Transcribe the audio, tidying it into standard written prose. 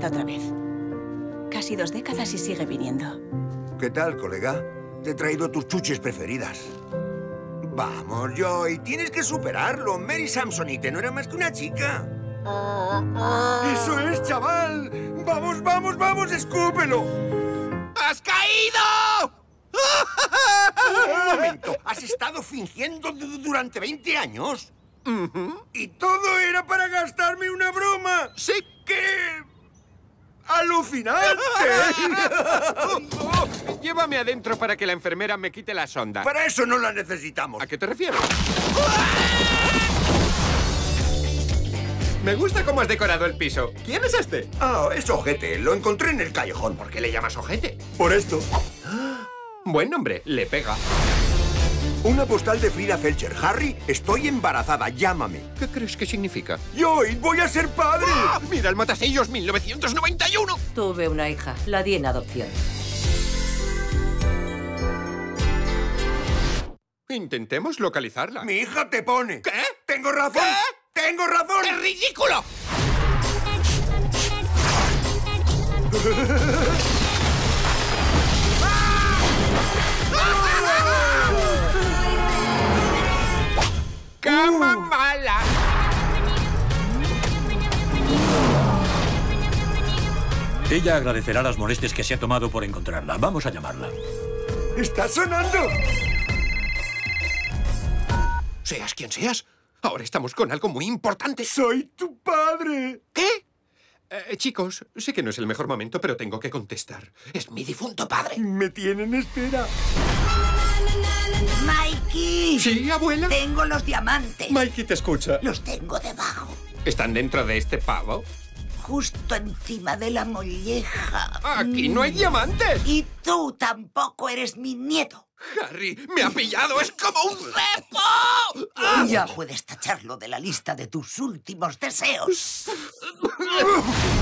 empieza otra vez. Casi 2 décadas y sigue viniendo. ¿Qué tal, colega? Te he traído tus chuches preferidas. Vamos, Joy, tienes que superarlo. Mary Samsonite no era más que una chica. ¡Eso es, chaval! ¡Vamos, vamos, vamos! ¡Escúpelo! ¡Has caído! Un momento, ¿has estado fingiendo durante 20 años? ¿Y todo era para gastarme una broma? Sí. ¡Qué alucinante! Llévame adentro para que la enfermera me quite la sonda. Para eso no la necesitamos. ¿A qué te refieres? Me gusta cómo has decorado el piso. ¿Quién es este? Ah, es ojete. Lo encontré en el callejón. ¿Por qué le llamas ojete? Por esto. Buen nombre, le pega. Una postal de Frida Felcher. Harry, estoy embarazada. Llámame. ¿Qué crees que significa? ¡Joy, voy a ser padre! ¡Ah! ¡Mira el matasellos 1991! Tuve una hija. La di en adopción. Intentemos localizarla. Mi hija te pone. ¿Qué? ¡Tengo razón! ¿Qué? ¡Tengo razón! ¡Es ridículo! ¡Cama mala! Ella agradecerá las molestias que se ha tomado por encontrarla. Vamos a llamarla. ¡Está sonando! Seas quien seas, ahora estamos con algo muy importante. ¡Soy tu padre! ¿Qué? Chicos, sé que no es el mejor momento, pero tengo que contestar. Es mi difunto padre. Me tienen espera. ¡Mikey! ¿Sí, abuela? Tengo los diamantes. Mikey te escucha. Los tengo debajo. ¿Están dentro de este pavo? Justo encima de la molleja. ¡Aquí no hay diamantes! Y tú tampoco eres mi nieto. ¡Harry, me ha pillado! ¡Es como un cepo! Ya puedes tacharlo de la lista de tus últimos deseos.